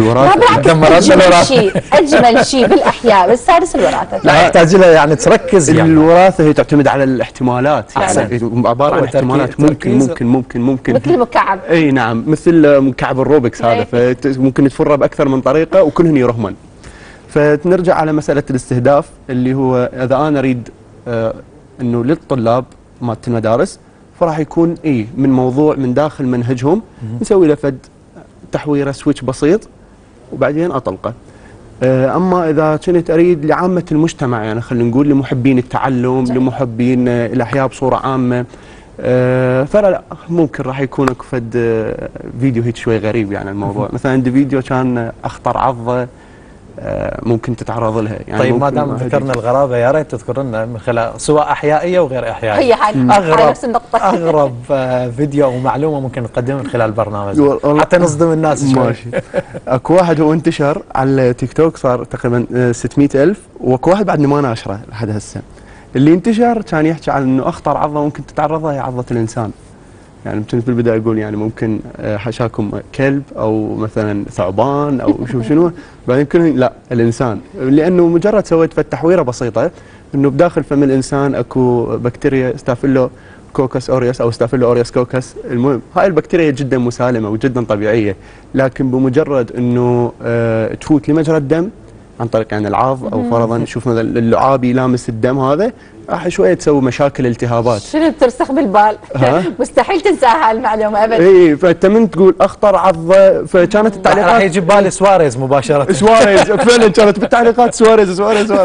اجمل شيء بالاحياء بالسادس الوراثه. لا يحتاج لها يعني تركز. يعني الوراثه هي تعتمد على الاحتمالات، يعني عباره عن احتمالات ممكن مثل مكعب. اي نعم، مثل مكعب الروبكس هذا، فممكن تفره باكثر من طريقه وكلهن يرهمن. فنرجع على مساله الاستهداف اللي هو اذا انا اريد انه للطلاب مالت المدارس فراح يكون من موضوع من داخل منهجهم نسوي له فد تحويره سويتش بسيط وبعدين اطلقه. اما اذا كنت اريد لعامه المجتمع، يعني خلينا نقول لمحبين التعلم، لمحبين الاحياء بصوره عامه، فلا ممكن راح يكون اكو فد فيديو هيك شوي غريب. يعني الموضوع مثلا عندي فيديو كان اخطر عضه ممكن تتعرض لها. يعني طيب ما دام ذكرنا الغرابه يا ريت تذكر لنا من خلال سواء احيائيه وغير احيائيه. هي نفس النقطه. اغرب فيديو او معلومه ممكن نقدمها من خلال البرنامج حتى نصدم الناس شوي. ماشي. اكو واحد هو انتشر على تيك توك صار تقريبا 600,000، واكو واحد بعدني ما ناشره لحد هسه. اللي انتشر كان يحكي عن انه اخطر عضه ممكن تتعرضها هي عضه الانسان. يعني كنت في البدايه اقول يعني ممكن حشاكم كلب او مثلا ثعبان او شنو، بعدين كلهم لا الانسان، لانه مجرد سويت تحويره بسيطه انه بداخل فم الانسان اكو بكتيريا ستافيلو كوكس اوريوس او ستافيلو اوريوس كوكس. المهم هاي البكتيريا جدا مسالمه وجدا طبيعيه، لكن بمجرد انه تفوت لمجرى الدم عن طريق يعني العض او فرضا شوف مثلا اللعاب يلامس الدم، هذا راح شويه تسوي مشاكل التهابات. شنو بترسخ بالبال؟ مستحيل تنساها هالمعلومه ابدا. اي فانت من تقول اخطر عضه، فكانت التعليقات راح يجي ببالي سواريز مباشره. سواريز فعلا كانت بالتعليقات سواريز.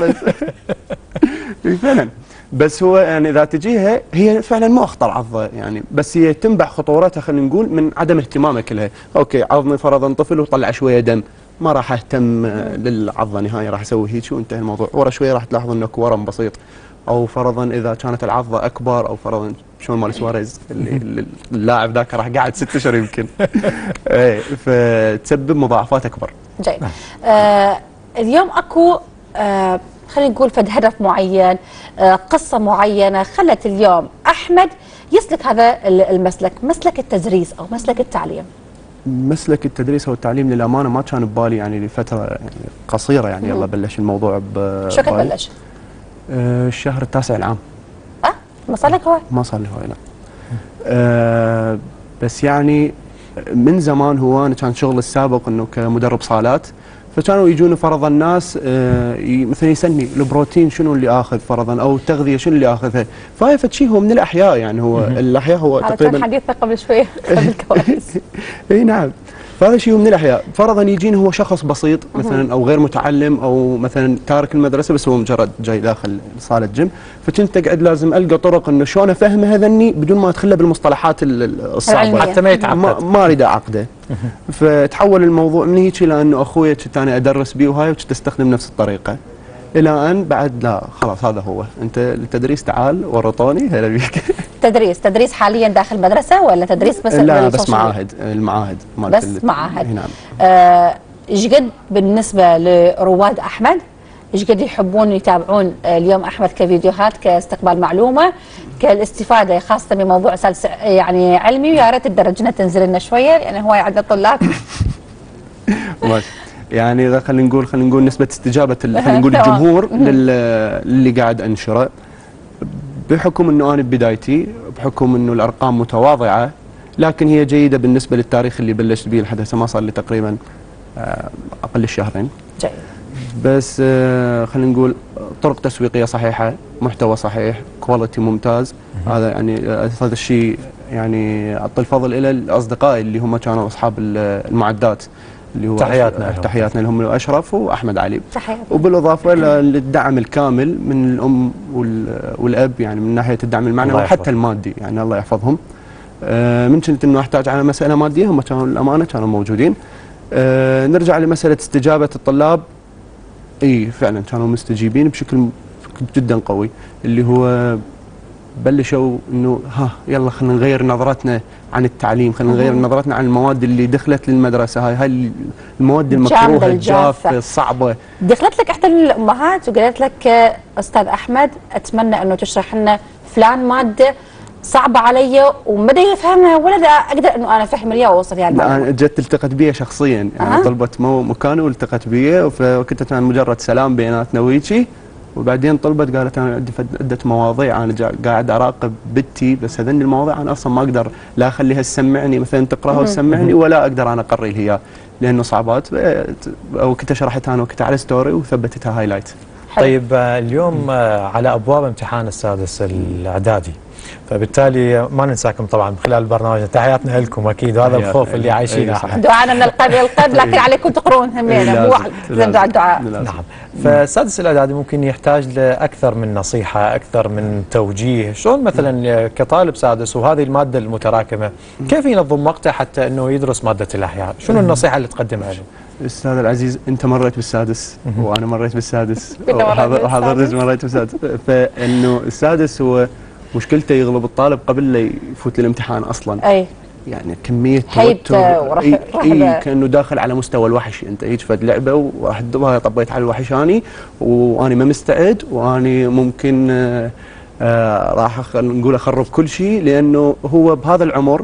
فعلا بس هو يعني اذا تجيها هي فعلا مو اخطر عضه يعني، بس هي تنبع خطورتها خلينا نقول من عدم اهتمامك لها. اوكي عضني فرضا طفل وطلع شويه دم، ما راح اهتم للعضه نهائيا، راح اسوي هيك وانتهى الموضوع. ورا شويه راح تلاحظ انه ورم بسيط، او فرضا اذا كانت العضه اكبر، او فرضا شلون مال سواريز اللي اللاعب ذاك راح قاعد 6 اشهر يمكن. اي فتسبب مضاعفات اكبر. جيد. اليوم اكو خلينا نقول فد هدف معين، قصه معينه خلت اليوم احمد يسلك هذا المسلك، مسلك التدريس او مسلك التعليم. مسلك التدريس والتعليم للامانه ما كان ببالي يعني لفتره يعني قصيره يعني. يلا بلش الموضوع شو كنت بلش؟ الشهر التاسع العام. ما صار لك هواي؟ ما صار لي هواي لا. بس يعني من زمان هو انا كان شغل السابق انه كمدرب صالات، فكانوا يجون فرضا الناس مثلا يسالني البروتين شنو اللي اخذ فرضا، او التغذيه شنو اللي اخذها، فهي شيء هو من الاحياء يعني. هو الاحياء هو تقريبا كان حديثنا قبل شويه قبل الكواليس. اي نعم. فهذا شيء من الاحياء. فرضا يجيني هو شخص بسيط مثلا او غير متعلم او مثلا تارك المدرسه، بس هو مجرد جاي داخل صاله جيم، فكنت اقعد لازم القى طرق انه شلون افهمه هذني بدون ما ادخله بالمصطلحات الصعبه حتى ما يتعقد. ما اريد اعقده. فتحول الموضوع من هيك الى انه اخوي كنت انا ادرس بيه وهاي، وكنت استخدم نفس الطريقه، الى ان بعد لا خلاص هذا هو انت التدريس، تعال ورطوني هلا بيك. تدريس حاليا داخل مدرسه ولا تدريس بس؟ لا بس معاهد، المعاهد بس معاهد. نعم. ايش قد بالنسبه لرواد احمد ايش قد يحبون يتابعون اليوم احمد كفيديوهات، كاستقبال معلومه، كالاستفاده خاصه بموضوع سلس يعني علمي، ويا ريت تدرجنا تنزل لنا شويه لان هواي عندنا طلاب. يعني اذا خلينا نقول نسبه استجابه خلينا نقول الجمهور للي قاعد انشره، بحكم انه انا ببدايتي، بحكم انه الارقام متواضعه، لكن هي جيده بالنسبه للتاريخ اللي بلشت به لحد هسه. ما صار لي تقريبا اقل الشهرين. جيد. بس خلينا نقول طرق تسويقيه صحيحه، محتوى صحيح، كواليتي ممتاز. هذا يعني هذا الشيء يعني اعطي الفضل الى الاصدقاء اللي هم كانوا اصحاب المعدات، اللي هو تحياتنا لهم اشرف واحمد علي. تحياتنا. وبالاضافه للدعم الكامل من الام والاب، يعني من ناحيه الدعم المعنوي وحتى المادي، يعني الله يحفظهم. من كنت انه احتاج على مساله ماديه هم كانوا الامانه كانوا موجودين. نرجع لمساله استجابه الطلاب، اي فعلا كانوا مستجيبين بشكل جدا قوي، اللي هو بلشوا انه يلا خلينا نغير نظرتنا عن التعليم، خلينا نغير نظرتنا عن المواد اللي دخلت للمدرسه. هاي المواد المكروهه الجافه الصعبه. دخلت لك احدى الامهات وقالت لك استاذ احمد اتمنى انه تشرح لنا فلان ماده صعبه علي وما ادري افهمها ولا اقدر انه انا افهم اياها واوصل فيها المعلومه. انا جت التقت بيها شخصيا، يعني طلبت مكاني والتقت بيا، فكنت مجرد سلام بيناتنا ويجي، وبعدين طلبت قالت انا عندي عده مواضيع انا قاعد اراقب بنتي، بس هذني المواضيع انا اصلا ما اقدر لا اخليها تسمعني مثلا تقراها وتسمعني، ولا اقدر انا اقري لها اياها لانه صعبات، او كنت شرحتها انا وكنت على ستوري وثبتتها هايلايت. طيب اليوم على ابواب امتحان السادس الاعدادي، فبالتالي ما ننساكم طبعا خلال البرنامج، تحياتنا لكم اكيد، وهذا الخوف اللي عايشينه. دعانا من القلب الى القلب، لكن عليكم تقرون همينه مو واحد الدعاء. نعم. فالسادس الاعدادي ممكن يحتاج لاكثر من نصيحه، اكثر من توجيه. شلون مثلا كطالب سادس وهذه الماده المتراكمه كيف ينظم وقته حتى انه يدرس ماده الاحياء؟ شنو النصيحه اللي تقدمها له؟ استاذ العزيز انت مريت بالسادس وانا مريت بالسادس وحضرتك مريت بالسادس، فانه السادس هو مشكلته يغلب الطالب قبل لا يفوت للامتحان اصلا. اي يعني كميه توتر اي كانه داخل على مستوى الوحش، انت هيك فد لعبه وراح تدبها طبيت على الوحشاني واني ما مستعد واني ممكن راح نقول اخرب كل شيء، لانه هو بهذا العمر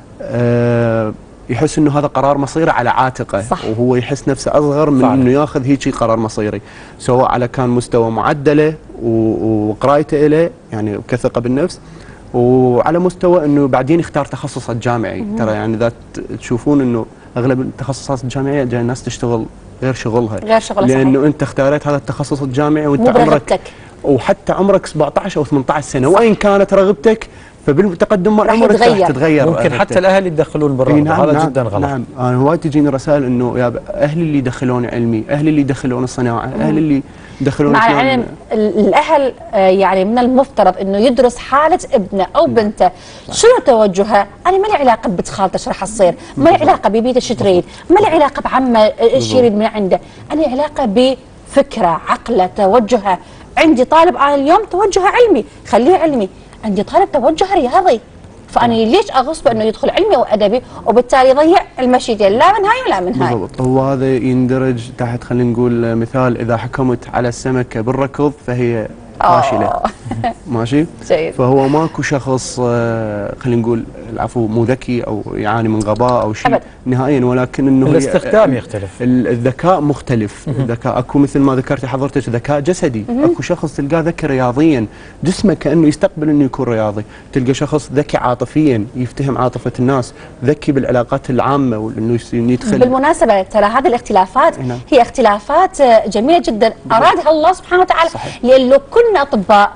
يحس انه هذا قرار مصيري على عاتقه. صح. وهو يحس نفسه اصغر من انه ياخذ هيك قرار مصيري، سواء على كان مستوى معدله وقرايته له يعني كثقه بالنفس، وعلى مستوى انه بعدين يختار تخصصه الجامعي. ترى يعني اذا تشوفون انه اغلب التخصصات الجامعيه جاي الناس تشتغل غير شغلها، لانه انت اختاريت هذا التخصص الجامعي وانت عمرك وحتى عمرك 17 او 18 سنه، وين كانت رغبتك فبالتقدم مع عمرك راح تتغير. ممكن حتى الاهل يتدخلون بالرغبه، هذا جدا غلط. نعم، انا وايد تجيني رسائل انه يا اهلي اللي يدخلوني علمي، اهلي اللي يدخلون الصناعه، اهلي اللي يدخلون مع العلم الاهل يعني من المفترض انه يدرس حاله ابنه او بنته، شنو توجهه. انا ما لي علاقه ببنت خالته ايش راح تصير، ما لي علاقه ببيته ايش تريد، ما لي علاقه بعمه ايش يريد من عنده، انا لي علاقه بفكره، عقله، توجهه. عندي طالب انا اليوم توجهه علمي، خليه علمي. عندي طالب توجهه رياضي، فانا ليش اغصبه انه يدخل علمي او ادبي وبالتالي يضيع المشيتين، لا من هاي ولا من هاي. بالضبط. هو هذا يندرج تحت خلينا نقول مثال، اذا حكمت على السمكه بالركض فهي فاشله. ماشي؟ جيد. فهو ماكو شخص خلينا نقول العفو مو ذكي او يعاني من غباء او شيء نهائيا، ولكن انه الاستخدام يختلف، الذكاء مختلف. الذكاء اكو مثل ما ذكرتي حضرتك ذكاء جسدي، اكو شخص تلقاه ذكي رياضيا، جسمه كانه يستقبل انه يكون رياضي، تلقى شخص ذكي عاطفيا يفتهم عاطفه الناس، ذكي بالعلاقات العامه وانه يدخل. بالمناسبه ترى هذه الاختلافات هي اختلافات جميله جدا ارادها الله سبحانه وتعالى، لان لو كنا اطباء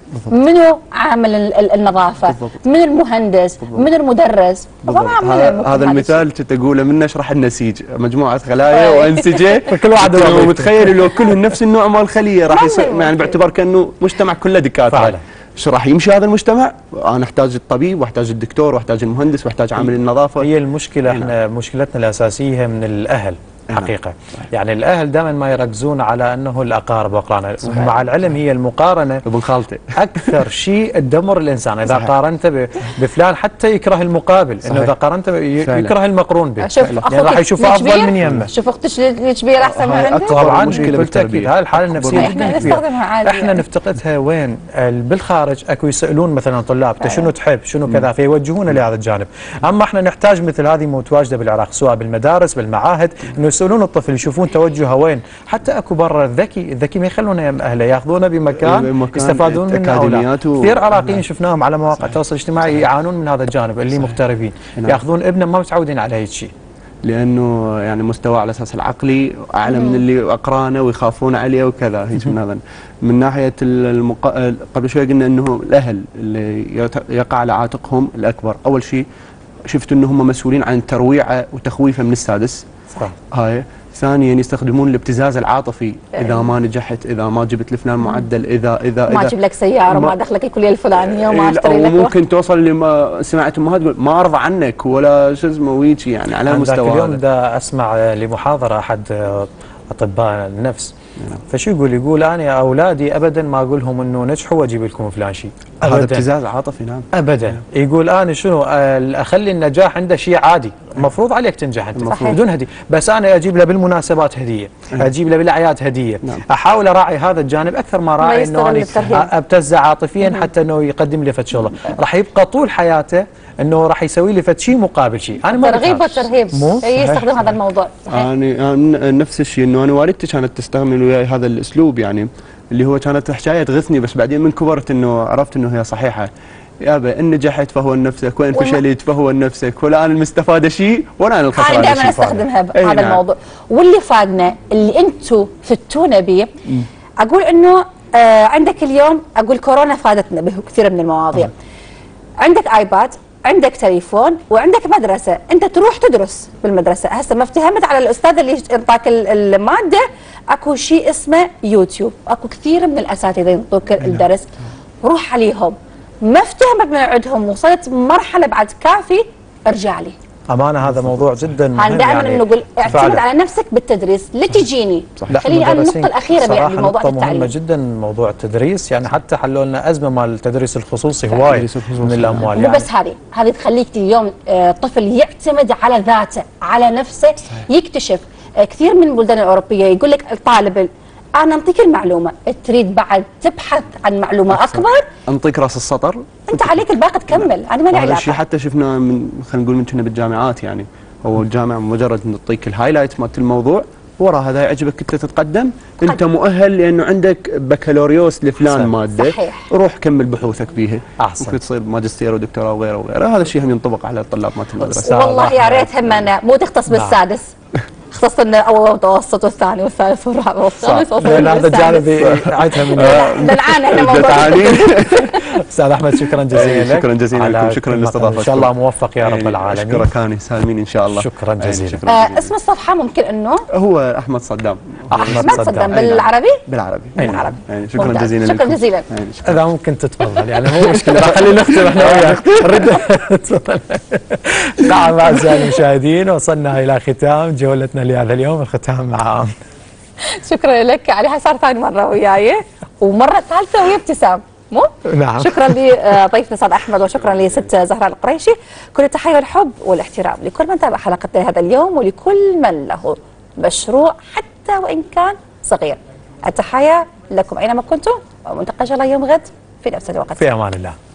منو عامل النظافه؟ بالضبط. من المهندس؟ بالضبط. من المدرس؟ هذا المثال تقوله من نشرح النسيج، مجموعه خلايا وانسجه كل واحد متخيل لو كلهم نفس النوع مال الخليه راح يعني باعتبار كانه مجتمع كله دكاتره. ايش راح يمشي هذا المجتمع؟ انا احتاج الطبيب واحتاج الدكتور واحتاج المهندس واحتاج عامل النظافه. هي المشكله احنا مشكلتنا الاساسيه من الاهل حقيقة. يعني الأهل دائما ما يركزون على أنه الأقارب وأقرانه، مع العلم هي المقارنة ابن خالتي أكثر شيء تدمر الإنسان. إذا قارنته بفلان حتى يكره المقابل، إنه إذا قارنته يكره المقرون به، يعني راح يشوفه أفضل من يمه. شوف أختك الكبيرة أحسن من عندك. طبعا بكل تأكيد هاي الحالة النفسية جدا كبيرة. احنا نفتقدها وين؟ بالخارج أكو يسألون مثلا طلاب شنو تحب شنو كذا فيوجهون لهذا الجانب. أما احنا نحتاج مثل هذه متواجدة بالعراق سواء بالمدارس بالمعاهد، إنه يسألون الطفل يشوفون توجهه وين. حتى اكو برا الذكي ما يخلونه يم اهله، ياخذونه بمكان يستفادون منه اولاد. كثير عراقيين شفناهم على مواقع التواصل الاجتماعي يعانون من هذا الجانب، اللي مغتربين ياخذون ابنه ما متعودين على هيك شيء، لانه يعني مستوى على اساس العقلي اعلى من اللي اقرانه ويخافون عليه وكذا. هيك من هذا من ناحيه قبل شوي قلنا انه الاهل اللي يقع على عاتقهم الاكبر. اول شيء شفت انه هم مسؤولين عن ترويعه وتخويفه من السادس. صح. هاي. ثانيا يستخدمون الابتزاز العاطفي، اذا ما نجحت، اذا ما جبت لفلان معدل، اذا ما اجيب لك سياره، ما ادخلك الكليه الفلانيه، وما اشتري لك. وممكن توصل لما سمعت امهات تقول ما ارضى عنك ولا شو اسمه ويجي، يعني على المستوى. اليوم دا اسمع لمحاضره احد اطباء النفس، فشو يقول انا يا اولادي ابدا ما اقول لهم انه نجحوا واجيب لكم فلان شيء. هذا ابتزاز عاطفي. نعم ابدا. يقول انا شنو اخلي النجاح عنده شيء عادي، المفروض عليك تنجح انت بدون هديه، بس انا اجيب له بالمناسبات هديه، اجيب له بالاعياد هديه. احاول اراعي هذا الجانب اكثر ما راعي انه انا ابتزه عاطفيا حتى انه يقدم لي فد شغله، راح يبقى طول حياته انه راح يسوي لي فد شيء مقابل شيء. انا ما ترغيب وترهيب يستخدم هذا الموضوع. انا نفس الشيء، انه انا والدتي كانت تستعمل وياي هذا الاسلوب، يعني اللي هو كانت حكايه تغثني، بس بعدين من كبرت انه عرفت انه هي صحيحه. يابا ان نجحت فهو لنفسك، وان فشلت فهو لنفسك، ولا انا المستفاده شيء ولا انا الخسرانه شيء. انا دائما استخدمها بهذا الموضوع. واللي فادنا اللي انتم فتونا به، اقول انه عندك اليوم، اقول كورونا فادتنا بكثير من المواضيع. عندك ايباد، عندك تليفون، وعندك مدرسه، انت تروح تدرس بالمدرسه. هسه ما افتهمت على الاستاذ اللي ينطاك الماده، اكو شيء اسمه يوتيوب، اكو كثير من الاساتذه ينطوك الدرس، روح عليهم. ما افتهمت من عندهم، وصلت مرحله بعد كافي، ارجع لي. امانه هذا موضوع جدا مهم. دائما يعني نقول اعتمد على نفسك بالتدريس، لا تجيني. خليني انا النقطه الاخيره بموضوع التعليم. مهمه جدا موضوع التدريس، يعني حتى حلوا لنا ازمه مال التدريس الخصوصي هواي من الاموال. مو بس هذه تخليك اليوم طفل يعتمد على ذاته، على نفسه، يكتشف. كثير من البلدان الاوروبيه يقول لك الطالب انا انطيك المعلومه، تريد بعد تبحث عن معلومه اكبر، انطيك راس السطر، انت عليك الباقي تكمل. انا ما لي علاقه. هذا الشيء حتى شفناه من خلينا نقول من كنا بالجامعات، يعني هو الجامعه مجرد ان تعطيك الهايلايت مالت الموضوع ورا هذا يعجبك انت تتقدم، انت مؤهل لانه عندك بكالوريوس لفلان ماده، صحيح. روح كمل بحوثك فيها. أحسن. ممكن تصير ماجستير ودكتوراه وغيره وغيره. هذا الشيء هم ينطبق على الطلاب مالت المدرسه. والله يا ريت همنا مو تختص بالسادس، اختص لنا اول متوسط والثاني والثالث والرابع والخامس لأن هذا الجانب عدها من دلعانه احنا موضوع استاذ احمد شكرا جزيلا لك. شكرا جزيلا لكم، شكرا للاستضافه. ان شاء الله موفق يا رب العالمين. اشكرك هاني سالمين ان شاء الله. شكرا جزيلا. اسم الصفحه ممكن انه هو احمد صدام. احمد صدام بالعربي؟ بالعربي. بالعربي. شكرا ممتاز. جزيلا شكرا لكم. جزيلا. اذا ممكن تتفضل يعني مو مشكله، راح خلينا نختم احنا وياك. تفضل. نعم اعزائي المشاهدين، وصلنا الى ختام جولتنا لهذا اليوم، الختام مع شكرا لك عليها، صار ثاني مره وياي ومره ثالثه ويا ابتسام مو؟ نعم. شكرا لضيفنا استاذ احمد، وشكرا لست زهراء القريشي. كل التحيه والحب والاحترام لكل من تابع حلقتنا هذا اليوم، ولكل من له مشروع حتى وان كان صغير. التحيه لكم اينما كنتم، وملتقى ان شاء الله يوم غد في نفس الوقت. في امان الله.